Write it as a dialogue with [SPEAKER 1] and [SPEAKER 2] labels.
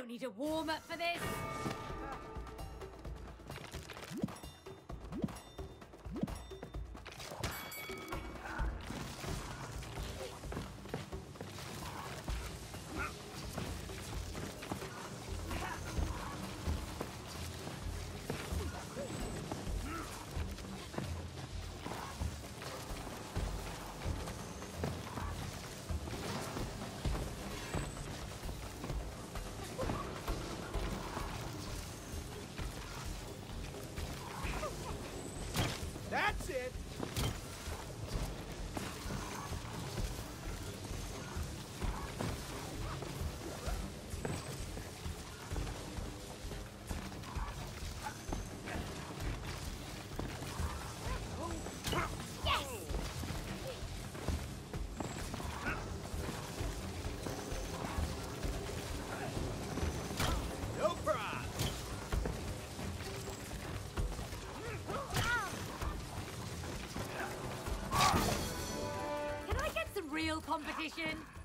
[SPEAKER 1] need a warm-up for this.
[SPEAKER 2] That's it! No problem!
[SPEAKER 1] Can I get some real competition?